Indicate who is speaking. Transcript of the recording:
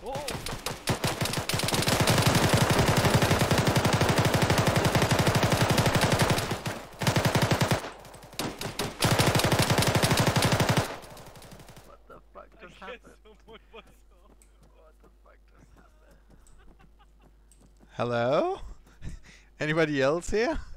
Speaker 1: Oh! What the fuck just happened?
Speaker 2: Someone was off.
Speaker 1: What the fuck just happened?
Speaker 3: Hello? Anybody else here?